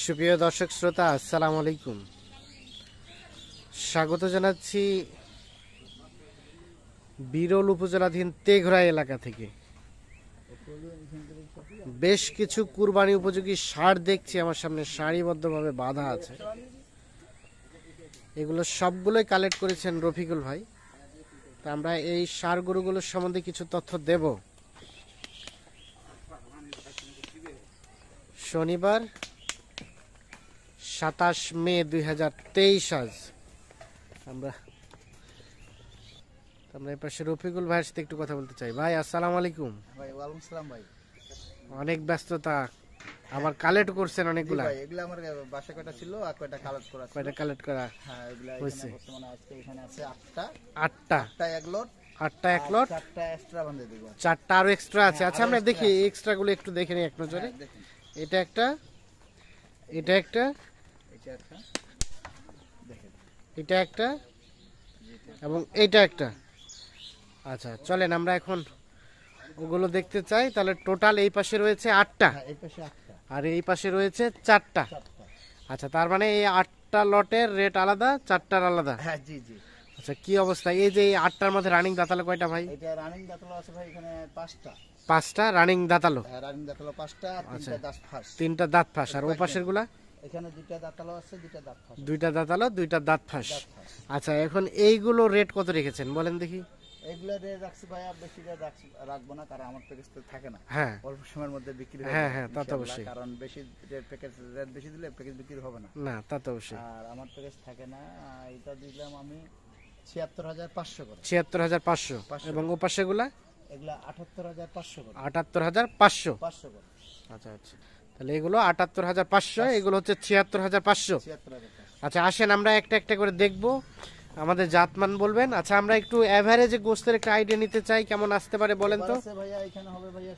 সুপ্রিয় দর্শক শ্রোতা, আসসালামু আলাইকুম। স্বাগত জানাচ্ছি বিরল উপজেলাধীন তেঘরা এলাকা থেকে। বেশ কিছু কুরবানি উপযোগী ষাঁড় দেখছি আমার সামনে সারিবদ্ধভাবে বাঁধা আছে। এগুলো সবগুলোই কালেক্ট করেছেন রফিকুল ভাই। তা আমরা এই ষাঁড় গরুগুলোর সম্বন্ধে কিছু তথ্য দেব। শনিবার 27 মে 2023 আজ আমরা এই পাশে রফিকুল ভাইয়ের সাথে একটু কথা বলতে চাই। ভাই আসসালামু আলাইকুম। ভাই ওয়ালাইকুম সালাম। ভাই অনেক ব্যস্ততা, আবার কালেক্ট করছেন অনেকগুলা। ভাই এগুলা আমার বাসা কয়টা ছিল আর কয়টা কালেক্ট করা ছিল। কয়টা কালেক্ট করা? হ্যাঁ এগুলা হয়েছে এখানে বর্তমানে আজকে এখানে আছে 8টা। 8টা এক লট, 8টা এক লট, 4টা এক্সট্রা বাঁধে দেব। 4টা আরো এক্সট্রা আছে। আচ্ছা আমরা দেখি এক্সট্রা গুলো একটু দেখে নিই এক নজরে। এটা একটা, এটা একটা, এটা একটা দেখেন, এটা একটা এবং এইটা একটা। আচ্ছা চলেন আমরা এখন ওগুলো দেখতে চাই। তাহলে টোটাল এই পাশে রয়েছে 8টা, হ্যাঁ এই পাশে 8টা আর এই পাশে রয়েছে 4টা। আচ্ছা তার মানে এই 8টা লটের রেট আলাদা, 4টার আলাদা। হ্যাঁ জি জি। আচ্ছা কি অবস্থা? এই যে এই 8টার মধ্যে রানিং দাঁতালো কয়টা ভাই? এটা রানিং দাঁতালো আছে ভাই এখানে 5টা। 5টা রানিং দাঁতালো। হ্যাঁ রানিং দাঁতালো 5টা, 3টা দাঁত ফাঁস। 3টা দাঁত ফাঁস। আর ও পাশের গুলা? এখানে 2টা দাঁতালো আছে, 2টা দাঁত ফাঁস। 2টা দাঁতালো, 2টা দাঁত ফাঁস। আচ্ছা এখন এইগুলো রেট কত রেখেছেন বলেন দেখি? এগুলা রেট রাখছি ভাই, বেশি রেট রাখবো না, কারণ আমার প্যাকেজ তো থাকে না। হ্যাঁ অল্প সময়ের মধ্যে বিক্রি হবে। হ্যাঁ হ্যাঁ তা তো অবশ্যই, কারণ বেশি রেট বেশি দিলে প্যাকেজ বিক্রি হবে না। না তা তো অবশ্যই। আর আমার প্যাকেজ থাকে না। এটা দিলাম আমি ৭৬,৫০০ করে। ৭৬,৫০০। এবং ও পাশে গুলা? এগুলা ৭৮,৫০০ করে। ৭৮,৫০০। ৫০০ করে। আচ্ছা আচ্ছা, তাহলে এগুলো ৭৮,৫০০, এগুলো হচ্ছে ৭৬,৫০০। ৭৬,৫০০। আচ্ছা আসেন আমরা একটা একটা করে দেখব, আমাদের জাতমান বলবেন। আচ্ছা আমরা একটু এভারেজে গোস্তের একটা আইডিয়া নিতে চাই, কেমন আসতে পারে বলেন তো? ভাইয়া এখানে হবে ভাইয়া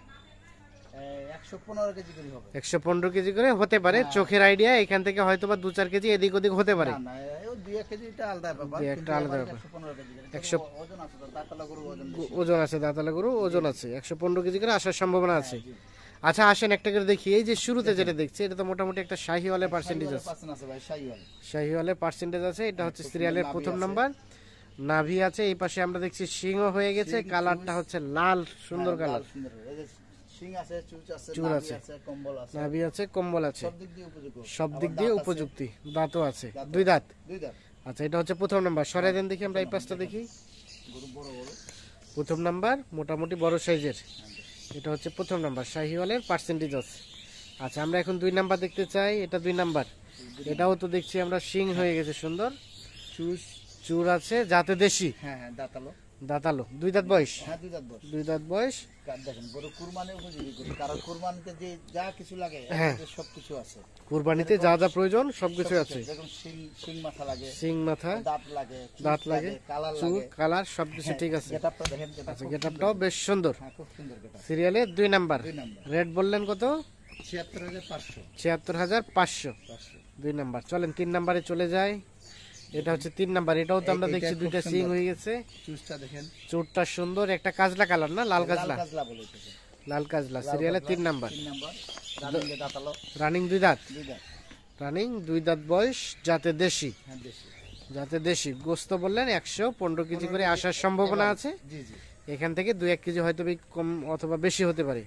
১১৫ কেজি করে হবে। ১১৫ কেজি করে হতে পারে, চোখের আইডিয়া। এখান থেকে হয়তো বা ২-৪ কেজি এদিক ওদিক হতে পারে। না না, ও ২-১ কেজিটা আলাদা ব্যাপার। একটা আলাদা ব্যাপার। ১১৫ কেজি করে। ওজন আছে তো, দাঁতালা গরু ওজন বেশি। ওজন আছে, দাঁতালা গরু ওজন আছে, ১১৫ কেজি করে আসার সম্ভাবনা আছে। আচ্ছা আসেন একটা করে দেখি। এই যে শুরুতে যেটা দেখছি এটা তো মোটামুটি একটা শাহিওয়ালের পার্সেন্টেজ আছে। শাহিওয়ালের পার্সেন্টেজ আছে। এটা হচ্ছে সিরিয়ালের প্রথম নাম্বার। নাভি আছে, এই পাশে আমরা দেখছি সিংহ হয়ে গেছে, কালারটা হচ্ছে লাল, সুন্দর কালার। চুর আছে, নাভি আছে, কম্বল আছে, সব দিক দিয়ে উপযুক্তি। দাঁতও আছে, 2 দাঁত। আচ্ছা এটা হচ্ছে প্রথম নাম্বার। সরাই দেন দেখি আমরা এই পাশটা দেখি। প্রথম নাম্বার মোটামুটি বড় সাইজের। এটা হচ্ছে প্রথম নাম্বার, শাহিওয়ালের পার্সেন্টেজ আছে। আচ্ছা আমরা এখন 2 নাম্বার দেখতে চাই। এটা 2 নাম্বার। এটাও তো দেখছি আমরা সিং হয়ে গেছে, সুন্দর চুর আছে, জাতে দেশি। হ্যাঁ হ্যাঁ দাঁতালো। দাঁতালো, 2 দাঁত বয়স। হ্যাঁ 2 দাঁত বয়স। 2 দাঁত বয়স। দেখেন গরু কুরবানি উপযোগী গরু, কারণ কুরবানিতে যে যা কিছু লাগে সবকিছু আছে। কুরবানিতে যা যা প্রয়োজন সবকিছু আছে। যেমন সিং মাথা লাগে, সিং মাথা, দাঁত লাগে, চুর, কালার সবকিছু ঠিক আছে। গেটআপটা দেখেন, আচ্ছা গেটআপটাও বেশ সুন্দর। হ্যাঁ খুব সুন্দর গেটআপ। সিরিয়ালে 2 নাম্বার। রেট বললেন কত? ৭৬,৫০০। ৭৬,৫০০, 2 নাম্বার। চলেন 3 নাম্বারে চলে যায়। এটা হচ্ছে 3 নাম্বার। এটাও তো আমরা দেখছি 2টা সিং হয়ে গেছে। চুরটা দেখেন, চুরটা সুন্দর, একটা কাজলা কালার না, লাল কাজলা। লাল কাজলা, সিরিয়ালে 3 নাম্বার। রানিং 2 দাঁত। রানিং 2 দাঁত বয়স, জাতে দেশি। যাতে দেশি গোস্ত বললেন ১১৫ কেজি করে আসার সম্ভাবনা আছে। এখান থেকে 2-1 কেজি হয়তো কম অথবা বেশি হতে পারে।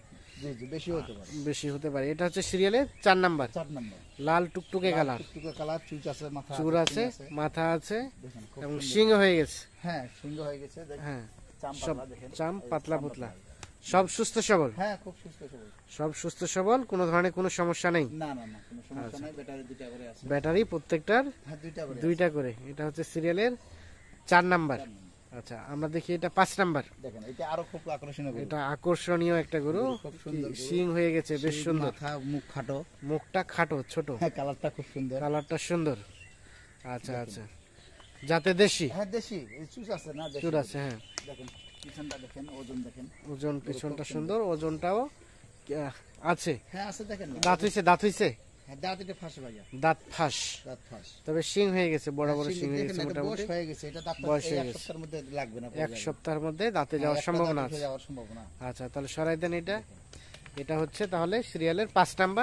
বেশি হতে পারে। এটা হচ্ছে সিরিয়ালে 4 নাম্বার। লাল টুকটুকে কালার, চুর আছে, মাথা আছে এবং সিং হয়ে গেছে। হ্যাঁ সিংহ হয়ে গেছে। হ্যাঁ সব চাম পাতলা পাতলা, সব সুস্থ সবল। হ্যাঁ খুব সুস্থ সবল, সব সুস্থ সবল, কোনো ধরনের কোনো সমস্যা নেই। না না না কোনো সমস্যা নাই। ব্যাটারি 2টা করে আছে। ব্যাটারি প্রত্যেকটার 2টা করে। এটা হচ্ছে সিরিয়ালের 4 নাম্বার। আচ্ছা আমরা দেখি এটা 5 নাম্বার। দেখেন এটা আরো খুব আকর্ষণীয়। এটা আকর্ষণীয় একটা গরু, সিং হয়ে গেছে, বেশ সুন্দর। মাথা, মুখ খাটো, মুখটা খাটো ছোট। হ্যাঁ কালারটা খুব সুন্দর, কালারটা সুন্দর। আচ্ছা আচ্ছা যাতে দেশি। হ্যাঁ দেশি, এই চুজ আছে না, দেশি চুর আছে। হ্যাঁ দেখেন পিছনটা দেখেন, ওজন দেখেন, ওজন পিছনটা সুন্দর, ওজনটাও আছে। হ্যাঁ আছে দেখেন। দাঁত হইছে, দাঁত হইছে। হ্যাঁ দাঁত এটা ফাঁস ভাইয়া, দাঁত ফাঁস। দাঁত ফাঁস, তবে সিং হয়ে গেছে, বড় বড় সিং হয়ে গেছে, মোটামুটি বয়স হয়ে গেছে। এটা দাঁত বয়স হয়ে এক গেছে, সপ্তাহের মধ্যে লাগবে না, 1 সপ্তাহের মধ্যে দাঁতে যাওয়ার সম্ভাবনা আছে। যাওয়ার সম্ভাবনা। আচ্ছা তাহলে সরাই দেন এটা। এটা হচ্ছে তাহলে সিরিয়ালের 5 নাম্বার।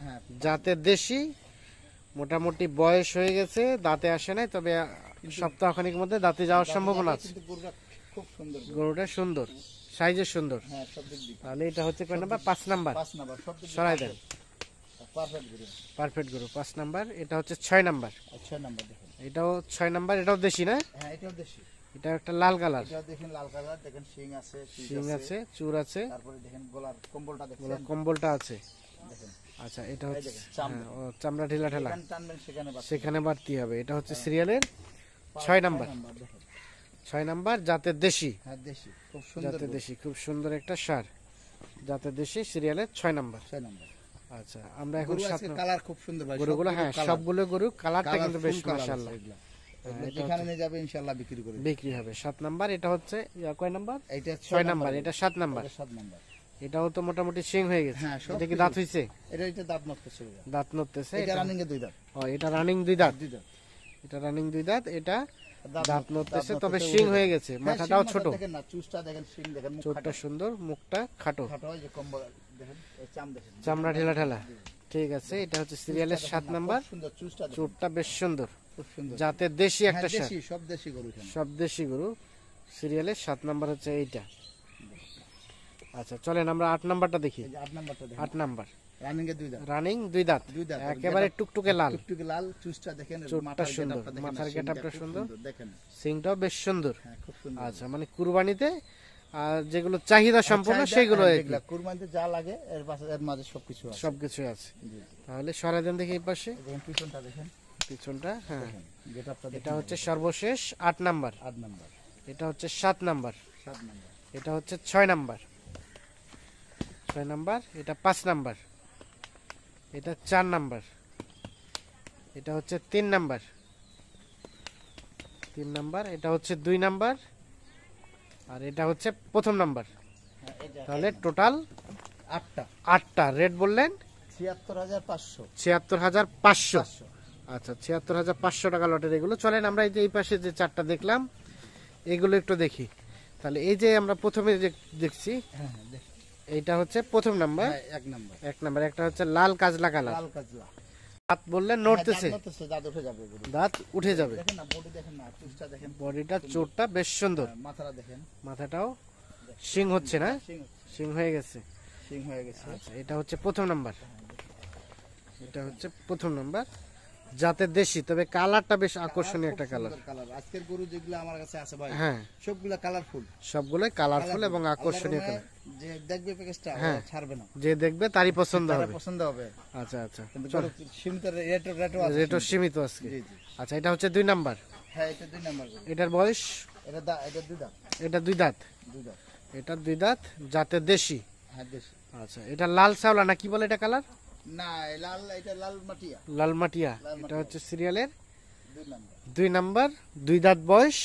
হ্যাঁ জাতের দেশি, মোটামুটি বয়স হয়ে গেছে, দাঁতে আসে নাই, তবে সপ্তাহখানিক মধ্যে দাঁতে যাওয়ার সম্ভাবনা আছে। কিন্তু গরুটা খুব সুন্দর গরু। গরুটা সুন্দর, সাইজে সুন্দর। হ্যাঁ সব দিক দিয়ে তাহলে এটা হচ্ছে কয় নাম্বার? 5 নাম্বার। 5 নাম্বার সব দিক সরাই দেন। পারফেক্ট গরু। পারফেক্ট গরু 5 নাম্বার। এটা হচ্ছে 6 নাম্বার। 6 নাম্বার দেখেন। এটাও 6 নাম্বার, এটাও দেশি না? হ্যাঁ এটাও দেশি। এটা একটা লাল কালার, এটাও দেখেন লাল কালার, দেখেন শিং আছে, শিং আছে, চুর আছে, তারপরে দেখেন গলার কম্বলটা ওগুলো দেখেন কম্বলটা আছে। দেখেন। আচ্ছা, এটা হচ্ছে দেখেন, চামড়া। হ্যাঁ, ও চামড়া ঢিলা ঢালা, যেখানে টানবেন সেখানে বাস। সেখানে বাড়তি হবে। এটা হচ্ছে সিরিয়ালের 6 নাম্বার। দেখেন। 6 নাম্বার, জাতের দেশি। হ্যাঁ দেশি, খুব সুন্দর জাতের গরু। দেশি, খুব সুন্দর একটা সার, জাতের দেশি, সিরিয়ালের 6 নাম্বার। 6 নাম্বার। আচ্ছা, আমরা এখন গরু 7 আজকে কালার খুব সুন্দর ভাই। গরুগুলো, হ্যাঁ সবগুলো গরু কালারটা কিন্তু বেশ মাশাআল্লাহ। মাশাআল্লাহ এগুলো যেখানে নিয়ে যাবে ইনশাআল্লাহ বিক্রি করে দেব। বিক্রি হবে। 7 নাম্বার, এটা হচ্ছে কয় নাম্বার? এইটা 6 নাম্বার, এটা 7 নাম্বার। 7 নাম্বার। এটাও তো মোটামুটি সিং হয়ে গেছে। হ্যাঁ, সব এটা কি কিছু। দাঁত হইছে? এটা দাঁত নষ্ট ছিল। দাঁত নড়তেছে। এটা রানিং এ 2 দাঁত। ও, এটা রানিং 2 দাঁত। 2 দাঁত। এটা রানিং 2 দাঁত। এটা দাঁত নড়তেছে, দাঁত তবে নড়তেছে, সিং উঠে হয়ে যাবে। গেছে। হ্যাঁ, মাথাটাও শিং ছোট, মাথা দেখেন না, চুষটা দেখেন, শিং দেখেন, মুখ চোখটা খাটো। সুন্দর, মুখটা খাটো, খাটো হয় যে কম্বল দেখেন, এই চাম দেখেন। চামড়া ঢেলা ঢালা। ঠিক আছে, এটা হচ্ছে সিরিয়ালের চুষটা 7 দেখেন না, নাম্বার। খুব সুন্দর চুষটা দেখেন। চোটটা বেশ সুন্দর, খুব সুন্দর। জাতের দেশি একটা হ্যাঁ, সার, দেশি, সব দেশি গরু এখানে। সব দেশি গরু। সিরিয়ালের 7 নাম্বার হচ্ছে এইটা। আচ্ছা, চলেন আমরা 8 নাম্বারটা দেখি। এই যে 8 নাম্বারটা দেখেন। 8 নাম্বার, রানিং এ 2 দাঁত। রানিং 2 দাঁত, 2 দাঁত। একেবারে টুকটুকে লাল, টুকটুকে লাল, চুষটা দেখেন, চোটটা মাথার সুন্দর, গেটআপটা দেখেন, মাথার শিংটা গেটআপটা খুব সুন্দর। দেখেন। সিংটাও বেশ সুন্দর। হ্যাঁ, খুব সুন্দর। আচ্ছা, মানে কুরবানিতে আর যেগুলো চাহিদা সম্পূর্ণ চাহিদা, সেগুলো হ্যাঁ, আর কি। যেগুলা কুরবানিতে যা লাগে এর পাশে এর মাঝে সবকিছু আছে। সবকিছু আছে। জি। তাহলে সরাই দেন দেখি এই পাশে দেখেন পিছনটা দেখেন, পিছনটা। হ্যাঁ, দেখেন গেটআপটা দেখেন। এটা হচ্ছে সর্বশেষ 8 নাম্বার। 8 নাম্বার। এটা হচ্ছে 7 নাম্বার। 7 নাম্বার। এটা হচ্ছে 6 নাম্বার। 6 নাম্বার, এটা 5 নাম্বার। এটা 4 নাম্বার। এটা হচ্ছে 3 নাম্বার। 3 নাম্বার, এটা হচ্ছে 2 নাম্বার, আর এটা হচ্ছে প্রথম নাম্বার। হ্যাঁ, এটা তাহলে টোটাল 8টা। 8টা। রেট বললেন 76500। 76500। আচ্ছা, 76500 টাকা লটের এগুলো। চলেন আমরা এই যে এই পাশে যে 4টা দেখলাম এগুলো একটু দেখি। তাহলে এই যে আমরা প্রথমে যে দেখছি, হ্যাঁ হ্যাঁ দেখেন। এইটা হচ্ছে প্রথম নাম্বার। হ্যাঁ, 1 নাম্বার। 1 নাম্বার, একটা হচ্ছে লাল কাজলা কালার। লাল কাজলা। দাঁত বললেন নড়তেছে, হ্যাঁ, নড়তেছে, দাঁত উঠে যাবে গরু। দাঁত উঠে যাবে। দেখেন না, বডি দেখেন না, চুষটা দেখেন। বডিটা, চোটটা বেশ সুন্দর, হ্যাঁ, মাথাটা দেখেন। মাথাটাও সিং হচ্ছে না, শিং সিং হয়ে গেছে। শিং হয়ে গেছে। আচ্ছা, এটা হচ্ছে প্রথম নাম্বার। এটা হচ্ছে প্রথম নাম্বার, জাতের দেশি, তবে কালারটা বেশ আকর্ষণীয় একটা কালার। কালার আজকের গরু যেগুলো আমার কাছে আছে ভাই, হ্যাঁ, সবগুলা কালারফুল। সবগুলোই কালারফুল এবং আকর্ষণীয় আল্লাহর কালার। রহমতে যে দেখবে প্যাকেজটা হ্যাঁ। ছাড়বে না, যে দেখবে তারই পছন্দ তার হবে। পছন্দ হবে। আচ্ছা আচ্ছা, কিন্তু চল। গরু সীমিত রেটও আছে। রেটও সীমিত আজকে। জি জি। আচ্ছা, এটা হচ্ছে 2 নাম্বার। হ্যাঁ, এটা 2 নাম্বার গরু। এটার বয়স, এটা 2 দাঁত। এটা 2 দাঁত। 2 দাঁত। এটা 2 দাঁত, জাতের দেশি। হ্যাঁ দেশি। আচ্ছা, এটা লাল শ্যাওলা না কি বলে এটা কালার? না, এই লাল, এটা লাল মাটিয়া। লাল মাটিয়া। লাল এটা মাটিয়া। হচ্ছে সিরিয়ালের 2 নাম্বার। 2 নাম্বার, 2 দাঁত বয়স।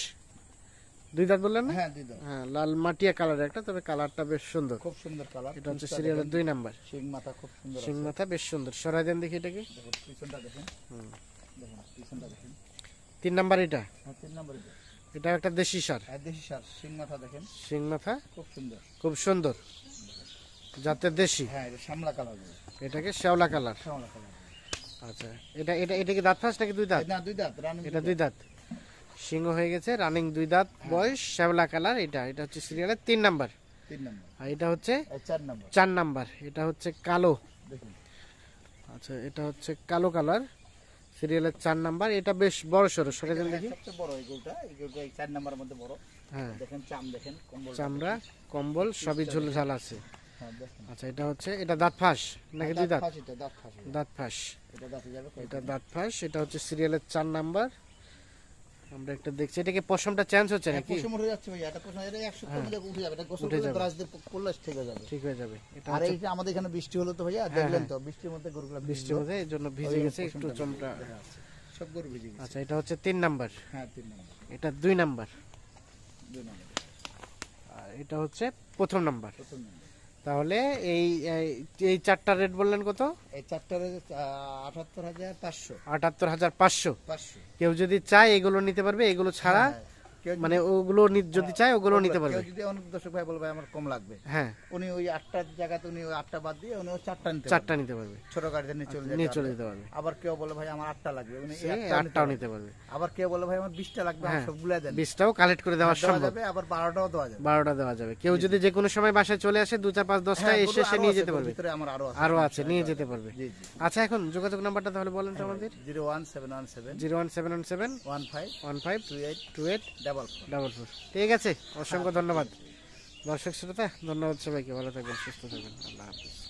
2 দাঁত বললেন না? হ্যাঁ 2 দাঁত। হ্যাঁ, লাল মাটিয়া কালার একটা, তবে কালারটা বেশ সুন্দর। খুব সুন্দর কালার। এটা হচ্ছে সিরিয়ালের 2 নাম্বার। শিং মাথা খুব সুন্দর সিং আছে। মাথা বেশ সুন্দর। সরাই দেন দেখি এটাকে। দেখুন পিছনটা দেখেন। দেখুন পিছনটা দেখেন। 3 নাম্বার এটা। হ্যাঁ 3 নাম্বার এটা। এটা একটা দেশি সার, হ্যাঁ দেশি সার, শিং মাথা দেখেন, সিং মাথা খুব সুন্দর। খুব সুন্দর, জাতের দেশি। হ্যাঁ এটা শামলা কালার। এটাকে শ্যাওলা কালার। শামলা কালার। আচ্ছা, এটা কি দাঁত ফার্স্ট নাকি 2 দাঁত? না 2 দাঁত, রানিং। এটা 2 দাঁত, সিংহ হয়ে গেছে, রানিং 2 দাঁত বয়স, শ্যাওলা কালার। এটা হচ্ছে সিরিয়ালের 3 নাম্বার। 3 নাম্বার। আর এটা হচ্ছে এই 4 নাম্বার। 4 নাম্বার। এটা হচ্ছে কালো। দেখুন আচ্ছা, এটা হচ্ছে কালো কালার, সিরিয়ালের 4 নাম্বার। এটা বেশ বড় সড়ো, সরে দেন দেখি। সবচেয়ে বড় এই গরুটা, এই গরুটা এই 4 নাম্বারের মধ্যে বড়। হ্যাঁ, দেখেন চাম দেখেন, কম্বল। চামড়া, কম্বল সবই ঝাল আছে। হ্যাঁ দেখেন। আচ্ছা, এটা হচ্ছে, এটা দাঁত ফাঁস নাকি 2 দাঁত? ফাঁস, এটা দাঁত ফাঁস। দাঁত ফাঁস। এটা দাঁতে যাবে কয়? এটা দাঁত ফাঁস। এটা হচ্ছে সিরিয়ালের 4 নাম্বার। আমরা একটা দেখছি, এটা কি পশমটা চেঞ্জ হচ্ছে নাকি? পশম উঠে যাচ্ছে ভাই, এটা পশম, এটা 100 কমে যাবে, উঠে যাবে। এটা গোসল উঠে করে যাবে। ব্রাশ দিয়ে করলে ঠিক হয়ে যাবে। ঠিক হয়ে যাবে। এটা আর হচ্ছে এইটা আমাদের এখানে বৃষ্টি হলো তো ভাইয়া, দেখলেন তো বৃষ্টির মধ্যে গরুগুলো বৃষ্টি হচ্ছে, এই জন্য ভিজে গেছে একটু চমটা। সব গরু ভিজে গেছে। আচ্ছা, এটা হচ্ছে 3 নাম্বার। হ্যাঁ 3 নাম্বার। এটা 2 নাম্বার। 2 নাম্বার। আর এটা হচ্ছে প্রথম নাম্বার। প্রথম নাম্বার। তাহলে এই এই 4টা রেট বললেন কত? এই চারটারে 78500। 78500। 500। কেউ যদি চায় এগুলো নিতে পারবে, এগুলো ছাড়া হ্যাঁ, কেউ মানে ওগুলো যদি চায় ওগুলো নিতে পারবে। কেউ যদি অনেক দর্শক ভাই বলবে আমার কম লাগবে, হ্যাঁ উনি ওই 8টার জায়গাতে উনি ওই 8টা বাদ দিয়ে উনি ওই 4টা নিতে পারবে, চারটা নিতে পারবে, ছোট গাড়িতে নিয়ে চলে নিয়ে যেতে চলে পারবে। যেতে পারবে, আবার কেউ বলে ভাই আমার 8টা লাগবে, উনি সে 8টাও আটটাও নিতে পারবে। আবার কেউ বলে ভাই আমার 20টা লাগবে, আমার হ্যাঁ, সবগুলা দেন, 20টাও কালেক্ট করে দেওয়া দেওয়া সম্ভব, যাবে, আবার 12টাও দেওয়া যাবে। 12টা দেওয়া যাবে। কেউ যদি যে কোনো সময় বাসায় চলে আসে 2 4 5 10টা হ্যাঁ, এসে সে আরো নিয়ে আছে, যেতে পারবে, ভিতরে আমার আরো আছে, আরো আছে, নিয়ে যেতে পারবে। জি জি। আচ্ছা, এখন যোগাযোগ নাম্বারটা তাহলে বলেন তো আমাদের। 01717 01717 15 15 28 28 44। 44। ঠিক আছে, অসংখ্য ধন্যবাদ। দর্শক শ্রোতা, ধন্যবাদ সবাইকে, ভালো থাকবেন, সুস্থ থাকবেন, আল্লাহ হাফিজ।